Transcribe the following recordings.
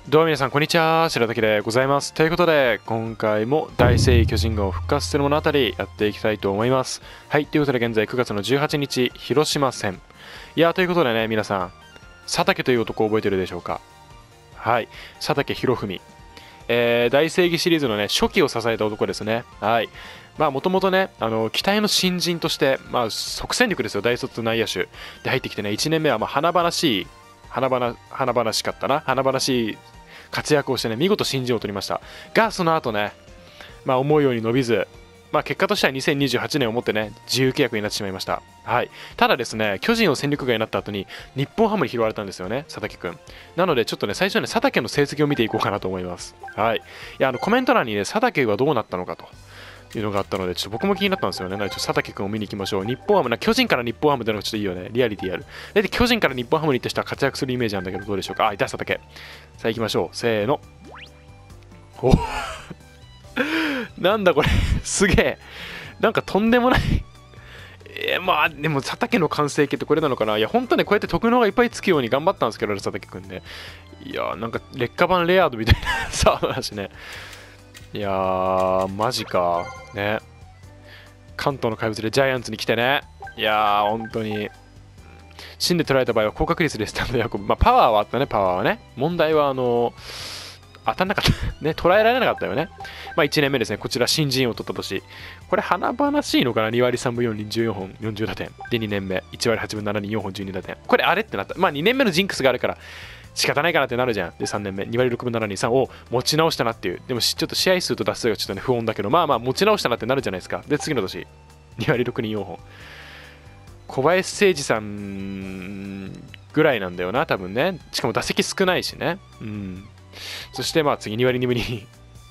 どうも皆さん、こんにちは。白滝でございます。ということで、今回も大聖巨人軍を復活する物語やっていきたいと思います。はい、ということで現在9月の18日、広島戦。いやー、ということでね、皆さん、佐竹という男を覚えてるでしょうか。はい、佐竹博文。大正義シリーズのね、初期を支えた男ですね。はい。まあ、もともとね、期待の新人として、まあ、即戦力ですよ、大卒内野手で入ってきてね、1年目はまあ華々しい、華々しかったな、華々しい活躍をしてね、見事新人を取りましたが、その後ね、まあ、思うように伸びず、まあ、結果としては2028年をもってね、自由契約になってしまいました。はい、ただですね、巨人を戦力外になった後に日本ハムに拾われたんですよね、佐竹君。なのでちょっとね、最初はね、佐竹の成績を見ていこうかなと思います。はい、いやコメント欄にね、佐竹はどうなったのかというのがあったので、ちょっと僕も気になったんですよね。なのでちょっと佐竹君を見に行きましょう。日本ハムな、巨人から日本ハムってのがちょっといいよね。リアリティある。で、巨人から日本ハムに行った人は活躍するイメージなんだけど、どうでしょうか。あ、いた、佐竹。さあ行きましょう。せーの。おなんだこれすげえ。なんかとんでもないまあでも佐竹の完成形ってこれなのかな。いや本当ね、こうやって得能がいっぱいつくように頑張ったんですけど、佐竹くんね。いやなんか劣化版レアードみたいなさあ話ね。いやーマジかね。関東の怪物でジャイアンツに来てね。いやー本当に芯で捉えた場合は高確率でスタンドヤコブ、まあパワーはあったね。パワーはね。問題は当たんなかったね、捉えられなかったよね。まあ1年目ですね、こちら新人を取った年。これ華々しいのかな。2割3分4厘14本40打点。で2年目、1割8分7厘4本12打点。これあれってなった。まあ2年目のジンクスがあるから仕方ないかなってなるじゃん。で3年目、2割6分7厘3を持ち直したなっていう。でもちょっと試合数と打数がちょっとね不穏だけど、まあまあ持ち直したなってなるじゃないですか。で次の年、2割6厘4本。小林誠司さんぐらいなんだよな、多分ね。しかも打席少ないしね。うん。そしてまあ次2割2分に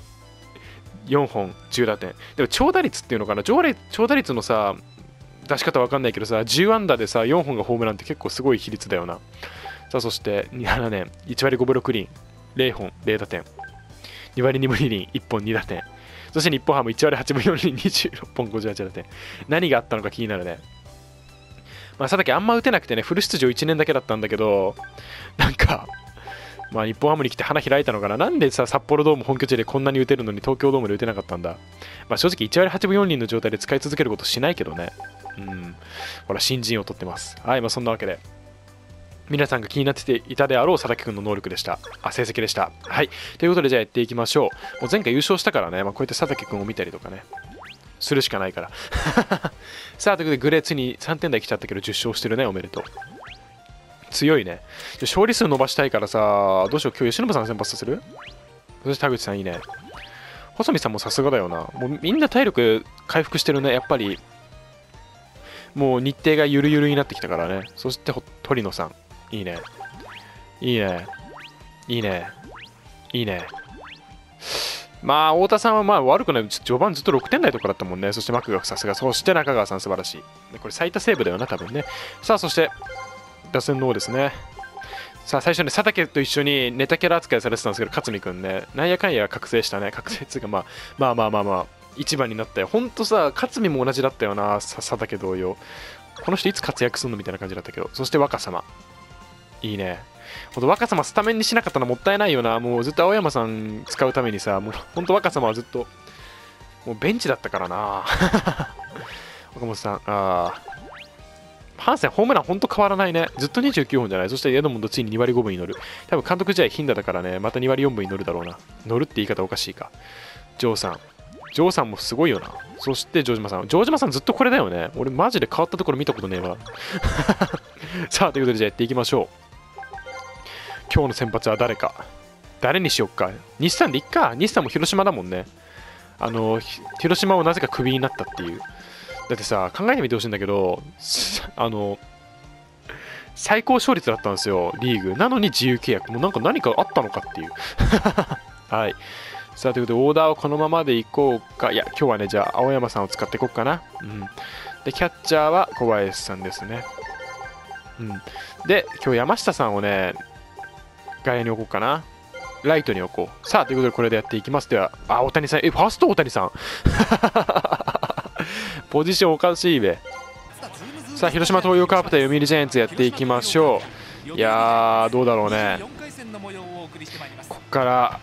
4本10打点。でも長打率っていうのかな、長打率のさ出し方わかんないけどさ、10安打でさ4本がホームランって結構すごい比率だよな。さあそして7年1割5分6厘0本0打点、2割2分2厘1本2打点、そして日本ハム1割8分4厘26本58打点。何があったのか気になるね。まあ佐竹あんま打てなくてね、フル出場1年だけだったんだけど、なんかまあ日本ハムに来て花開いたのかな。なんでさ、札幌ドーム本拠地でこんなに打てるのに東京ドームで打てなかったんだ。まあ正直1割8分4厘の状態で使い続けることしないけどね。うん。ほら、新人を取ってます。はい、まあそんなわけで。皆さんが気になっていたであろう佐竹君の能力でした。成績でした。はい。ということでじゃあやっていきましょう。もう前回優勝したからね、まあ、こうやって佐竹君を見たりとかね、するしかないから。さあ、ということでグレーついに3点台来ちゃったけど10勝してるね、おめでとう。強いね。勝利数伸ばしたいからさ、どうしよう。今日、由伸さん先発させる？そして田口さんいいね。細見さんもさすがだよな。もうみんな体力回復してるね。やっぱり、もう日程がゆるゆるになってきたからね。そして鳥野さん。いいね。いいね。いいね。いいね。まあ、太田さんはまあ悪くない。序盤ずっと6点台とかだったもんね。そしてマクガフさすが。そして中川さん素晴らしい。これ最多セーブだよな、多分ね。さあ、そして、打線の方ですね。さあ最初に佐竹と一緒にネタキャラ扱いされてたんですけど、勝見くんね、なんやかんや覚醒したね。覚醒っていうか、まあ一番になったよ。ほんとさ、勝見も同じだったよな、佐竹同様。この人いつ活躍するのみたいな感じだったけど。そして若様、いいね。ほんと若様スタメンにしなかったのもったいないよな。もうずっと青山さん使うためにさ、もうほんと若様はずっともうベンチだったからな。岡本さん、ハンセン、ホームランほんと変わらないね。ずっと29本じゃない。そしてエドモンドついに2割5分に乗る。多分監督試合頻打だからね、また2割4分に乗るだろうな。乗るって言い方おかしいか。ジョーさんもすごいよな。そして城島さんずっとこれだよね。俺マジで変わったところ見たことねえわ。さあ、ということでじゃあやっていきましょう。今日の先発は誰にしよっか。西さんでいっか。西さんも広島だもんね。広島をなぜかクビになったっていう。だってさ、考えてみてほしいんだけど、最高勝率だったんですよ、リーグ。なのに自由契約。もう何かあったのかっていう。はい。さあ、ということで、オーダーをこのままでいこうか。いや、今日はね、じゃあ、青山さんを使っていこうかな。うん。で、キャッチャーは小林さんですね。うん。で、今日山下さんをね、外野に置こうかな。ライトに置こう。さあ、ということで、これでやっていきます。では、大谷さん。ファースト大谷さん。ポジションおかしいべ。さあ、広島東洋カープ対読売ジャイアンツやっていきましょう。いやー、どうだろうね。 こっから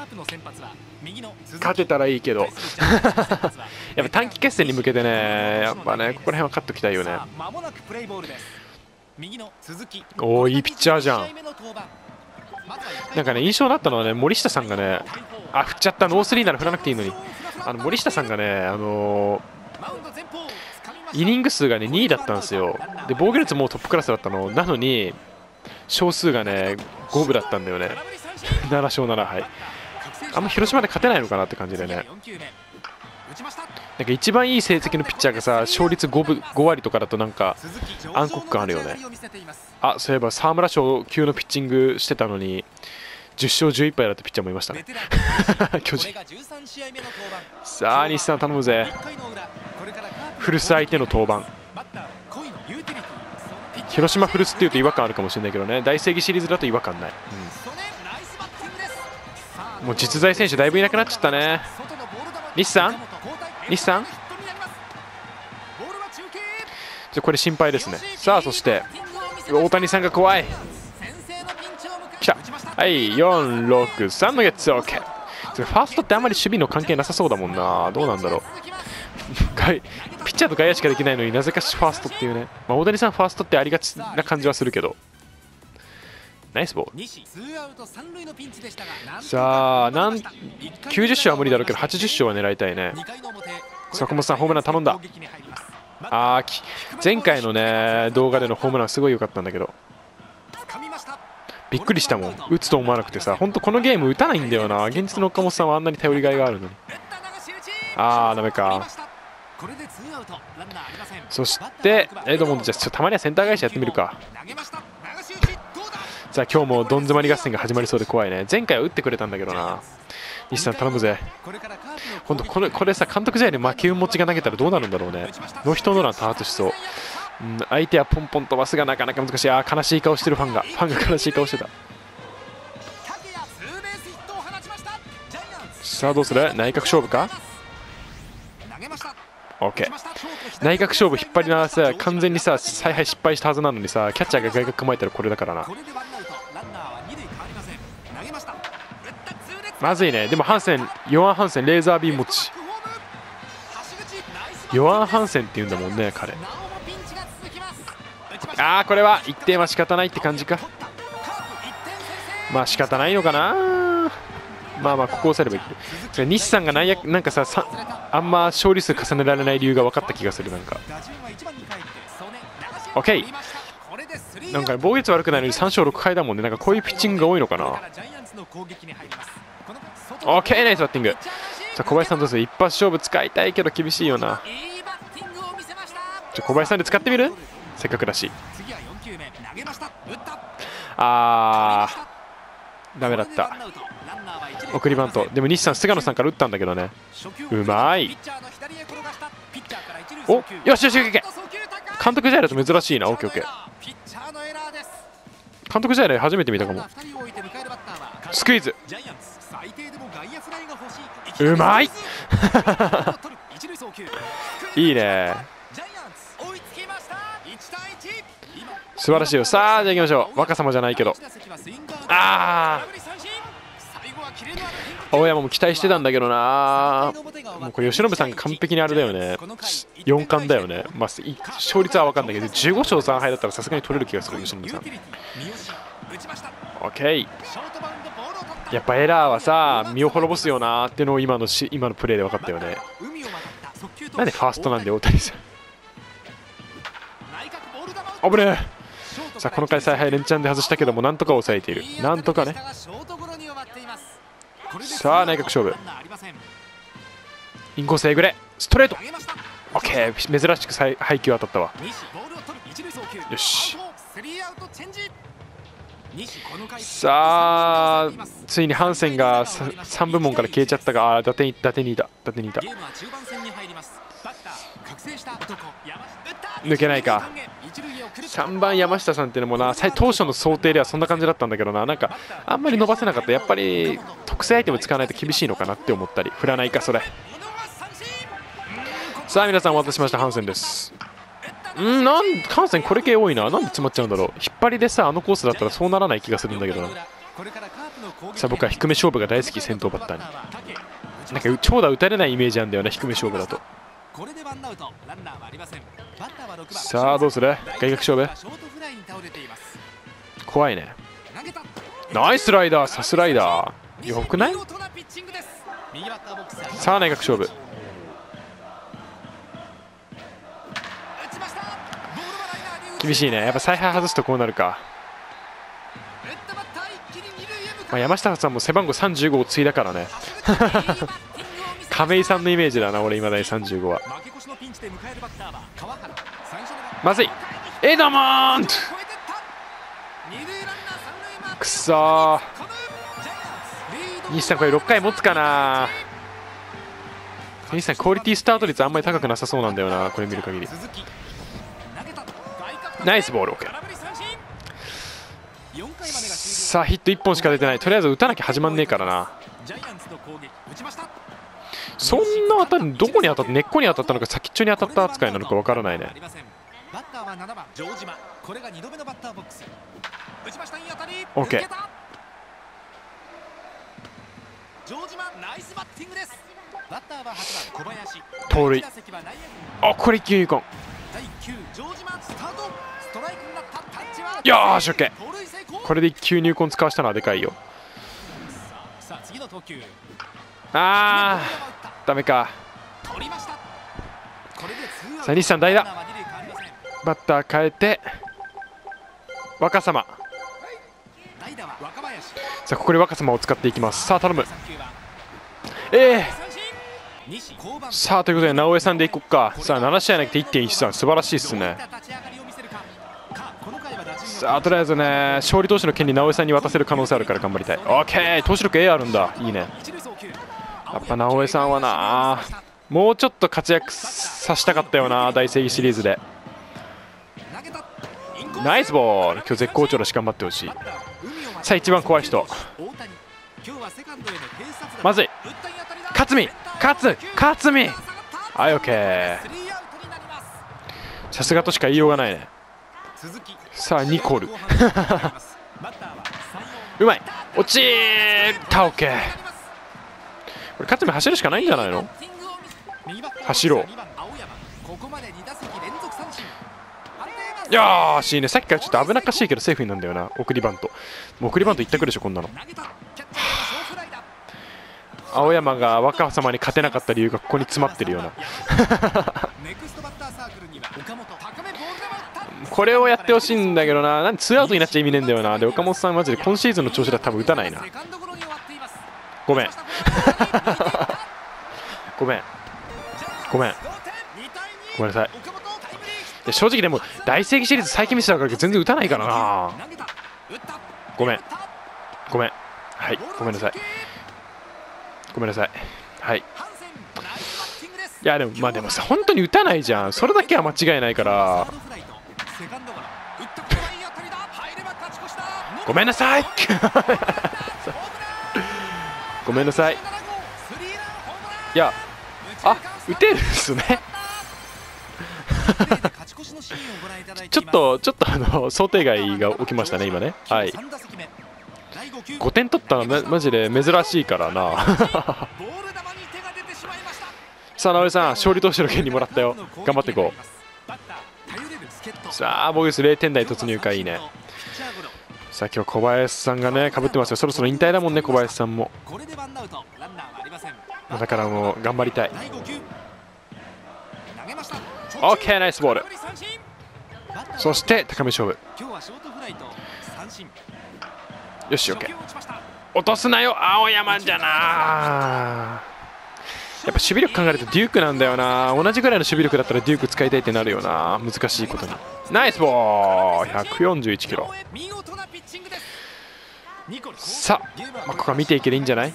勝てたらいいけどやっぱ短期決戦に向けてね、やっぱねここら辺は勝っときたいよね。おお、いいピッチャーじゃん。なんかね、印象になったのはね、森下さんがね、あ、振っちゃった、ノースリーなら振らなくていいのに、森下さんがね、イニング数がね2位だったんですよ。で防御率もトップクラスだったのなのに勝数がね5分だったんだよね。7勝7敗、あんま広島で勝てないのかなって感じでね。なんか一番いい成績のピッチャーがさ、勝率5割とかだとなんか暗黒感あるよね。あ、そういえば沢村賞級のピッチングしてたのに10勝11敗だったピッチャーもいましたね。巨人。さあ日産頼むぜ。古巣相手の登板。広島古巣っていうと違和感あるかもしれないけどね、大正義シリーズだと違和感ない、もう実在選手だいぶいなくなっちゃったね。日産これ心配ですね。さあそして大谷さんが怖い。きた。はい、463のゲッツ OK。ファーストってあんまり守備の関係なさそうだもんな。どうなんだろう。ピッチャーと外野しかできないのになぜかファーストっていうね、大谷さんファーストってありがちな感じはするけど。ナイスボール。さあ90勝は無理だろうけど80勝は狙いたいね。坂本さんホームラン頼んだ。前回のね動画でのホームランすごい良かったんだけど、びっくりしたもん、打つと思わなくてさ。本当このゲーム打たないんだよな。現実の岡本さんはあんなに頼りがいがあるのに。ダメか。そしてエドモンド、じゃあたまにはセンター返しやってみるか。さあ今日もどん詰まり合戦が始まりそうで怖いね。前回は打ってくれたんだけどな。西さん頼むぜ。本当これさ、監督試合で負け運持ちが投げたらどうなるんだろうね。ノーヒットノーラン多発しそう。相手はポンポン飛ばすがなかなか難しい。悲しい顔してるファンが悲しい顔してた。さあどうする、内角勝負か。 OK、 内角勝負引っ張りながらさ、完全にさ采配失敗したはずなのにさ、キャッチャーが外角構えたらこれだからな。まずいね。でもヨアン・ハンセンレーザービーム持ち。ヨアン・ハンセンっていうんだもんね彼。これは1点は仕方ないって感じか。まあ仕方ないのかな。まあここを押さえればいい。西さんがなんかさあんま勝利数重ねられない理由が分かった気がする。なんか OK、 なんか防御率悪くないのに3勝6敗だもんね。なんかこういうピッチングが多いのかな。 OK、 ナイスバッティング。さあ小林さんどうする。一発勝負使いたいけど厳しいよな。小林さんで使ってみる、せっかくだし。ダメだった。送りバント。でも西さん菅野さんから打ったんだけどね。うまい。お、よしよしよし、監督試合だと珍しいな。 OKOK、 監督試合で初めて見たかも。スクイズうまいいいね、素晴らしいよ。さあじゃあ行きましょう。若様じゃないけど、青山も期待してたんだけどな。もうこれ由伸さんが完璧にあれだよね、4冠だよね。勝率は分かんないけど15勝3敗だったらさすがに取れる気がする。由伸さん OK、 やっぱエラーはさ身を滅ぼすよなーっていうのを今のプレーで分かったよね。なんでファーストなんで大谷さん危ねえ。さあこの回采配連チャンで外したけどもなんとか抑えている。なんとかね。さあ内角勝負、インコースえぐれストレート OK、 珍しく配球当たったわ。よし、さあついにハンセンが3部門から消えちゃったが、打点にいた抜けないか。3番山下さんっていうのもな、当初の想定ではそんな感じだったんだけどな、なんかあんまり伸ばせなかった。やっぱり特製アイテム使わないと厳しいのかなって思ったり。振らないかそれ。さあ皆さんお待たせしました、ハンセンです。ハンセンこれ系多いな。なんで詰まっちゃうんだろう。引っ張りでさあのコースだったらそうならない気がするんだけどな。 さあ僕は低め勝負が大好き、先頭バッターに。なんか長打打たれないイメージなんだよな、低め勝負だと。さあどうする、外角勝負怖いね。ナイスライダー、さすライダーよくない？さあ内角勝負、厳しいね。やっぱ采配外すとこうなるか。まあ、山下さんも背番号35を継いだからね亀井さんのイメージだな、俺今だに35は。まずい、エドモンドくそー。西さんこれ6回持つかな。西さんクオリティスタート率あんまり高くなさそうなんだよな、これ見る限り。ナイスボール OK。 さあヒット1本しか出てない。とりあえず打たなきゃ始まんねえからな。そんな当たりどこに当たって、根っこに当たったのか先っちょに当たった扱いなのかわからないね。OK。 盗塁。あ、これ1球入魂。よーし OK。 これで1球入魂使わしたのはでかいよ。あーダメか。さあ西さん代打、バッター変えて若様。さあここで若様を使っていきます。さあ頼む。さあということで直江さんでいこっか。さあ7試合投げて 1.13、素晴らしいっすね。さあとりあえずね、勝利投手の権利直江さんに渡せる可能性あるから頑張りたい。 OK、 投手力 A あるんだ、いいね。やっぱ直江さんはな、もうちょっと活躍させたかったよな、大正義シリーズで。ナイスボール、今日絶好調だし頑張ってほしい。さあ一番怖い人、まずい、勝見、勝見、はい OK。 さすがとしか言いようがないね。さあニコルうまい、落ちた OK。 これ勝見走るしかないんじゃないの。走ろう。よーしいいね。さっきからちょっと危なっかしいけどセーフになんだよな。送りバント、もう送りバント一択でしょこんなの。青山が若様に勝てなかった理由がここに詰まってるようなこれをやってほしいんだけどな。なんでツーアウトになっちゃ意味ねえんだよな。で岡本さんマジで今シーズンの調子だ多分打たないな。ごめんごめんごめんごめんなさい。正直でも大正義シリーズ最近見せたから全然打たないからな。ごめんごめん、はいごめんなさいごめんなさい。はい、いやでもまあでもさ、本当に打たないじゃん。それだけは間違いないからごめんなさいごめんなさい。いや、あ、打てるっすねちょっと想定外が起きましたね今ね。はい、5点取ったのはマジで珍しいからなさあ直江さん、勝利投手の権利もらったよ、頑張っていこう。さあボグス0点台突入か、いいね。さあ今日小林さんがねかぶってますよ。そろそろ引退だもんね小林さんも。だからもう頑張りたい。 OK ナイスボール。そして高め勝負、よし OK。 落とすなよ青山じゃな。やっぱ守備力考えるとデュークなんだよな。同じぐらいの守備力だったらデューク使いたいってなるよな、難しいことに。ナイスボール、141キロ。さあ、ここは見ていけばいいんじゃない。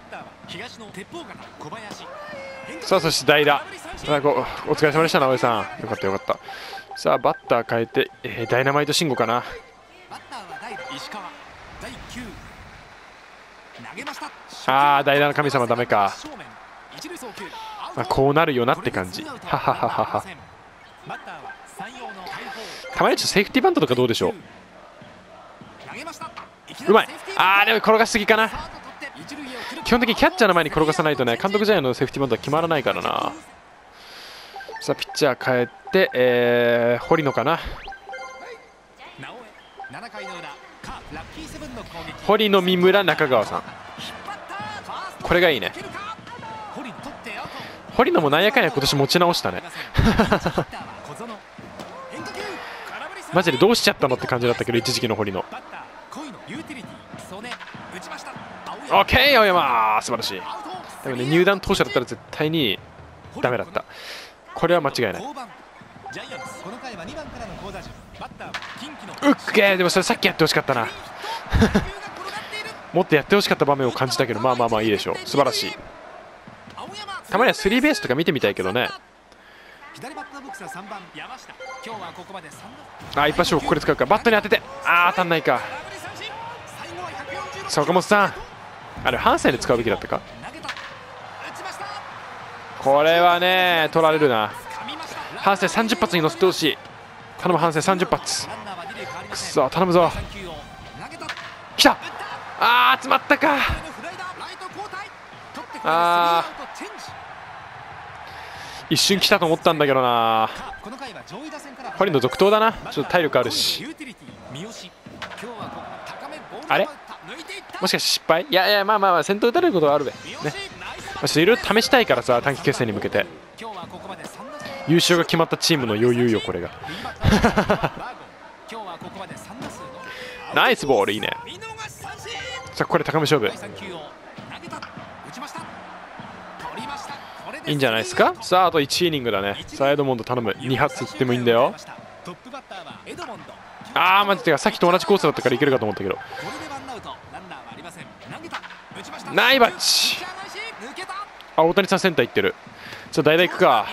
さあそして代打、お疲れ様でした直江さん、よかったよかった。さあバッター変えて、ダイナマイト慎吾かな。あー代打の神様ダメか。まあこうなるよなって感じ。ははははは。たまにちょっとセーフティーバントとかどうでしょう。うまい。 でも転がしすぎかな。基本的にキャッチャーの前に転がさないとね、監督試合のセーフティーバントは決まらないからな。さあピッチャー変えて、堀野かな。堀野、三村、中川さん、これがいいね。堀野もなんやかんや今年持ち直したねマジでどうしちゃったのって感じだったけど、一時期の堀野。オッケー、青山、素晴らしい。でもね、入団当初だったら絶対にダメだった。これは間違いない。うっけー、でもそれさっきやってほしかったなもっとやってほしかった場面を感じたけど、まあまあまあいいでしょう。素晴らしい。たまにはスリーベースとか見てみたいけどね。一発勝負これ使うか。バットに当てて、当たんないか。さあ岡本さん、あれハンセンで使うべきだったか。これはね取られるな。ハンセン30発に乗せてほしい。頼むハンセン30発。くそ頼むぞ。きた。詰まったか。一瞬来たと思ったんだけどな。堀野続投だな。ちょっと体力あるし。あれもしかして失敗。いやいや、まあまあまあ先頭打たれることはあるべね。いろいろ試したいからさ、短期決戦に向けて。優勝が決まったチームの余裕よこれがナイスボール、いいね。さあこれ高め勝負いいんじゃないですか。さああと1イニングだね。さあエドモンド頼む。2発いってもいいんだよ。マジでさっきと同じコースだったからいけるかと思ったけど。ナイバッチ。大谷さんセンター行ってる。さあ代打行くか。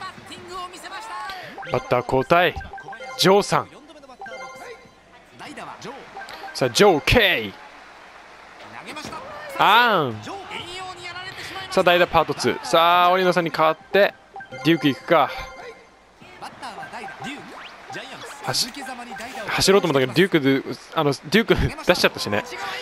バッター交代。ジョーさん。さあジョー・ケイ。さあ代打パート2。さあ織野さんに代わってデューク行くか。走ろうと思ったけどデューク出しちゃったしね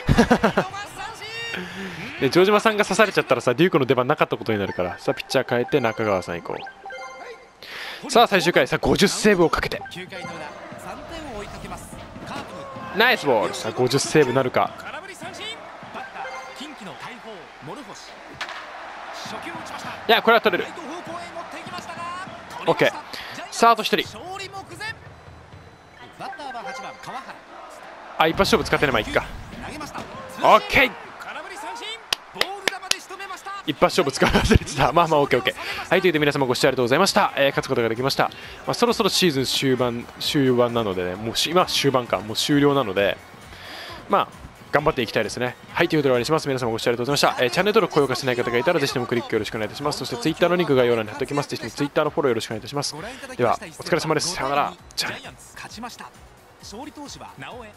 で城島さんが刺されちゃったらさ、デュークの出番なかったことになるから。さあピッチャー変えて中川さん行こう。さあ最終回、さあ50セーブをかけてナイスボール。さあ50セーブなるか。いやこれは取れる。 OK。 さああと1人。一発勝負使ってね。まあいっか。 OK。 一発勝負使わせてた。まあまあ OKOK。 はい、ということで皆様ご視聴ありがとうございました。勝つことができました。そろそろシーズン終盤なのでね、もう今終盤か、もう終了なので、まあ頑張っていきたいですね。はい、ということで終わりにします。皆様ご視聴ありがとうございました。チャンネル登録、高評価してない方がいたらぜひともクリックよろしくお願いいたします。そして Twitter のリンク概要欄に貼っておきます。ぜひとも Twitter のフォローよろしくお願いいたします。ではお疲れ様です。さようなら。じゃあね。